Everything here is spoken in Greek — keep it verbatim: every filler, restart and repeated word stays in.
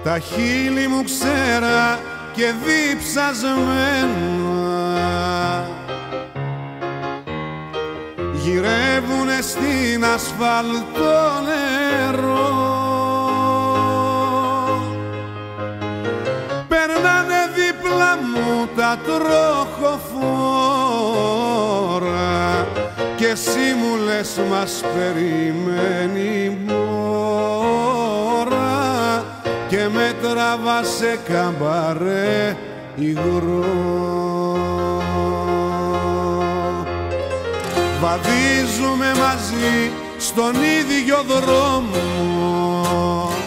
τα χείλη μου ξέρα και διψασμένα γυρεύουνε στην ασφαλτό νερό. Περνάνε δίπλα μου τα τροχοφόρα και εσύ μου λες μας περιμένει η μόρα και με τραβά σε καμπαρέ υγρό. Βαδίζουμε μαζί στον ίδιο δρόμο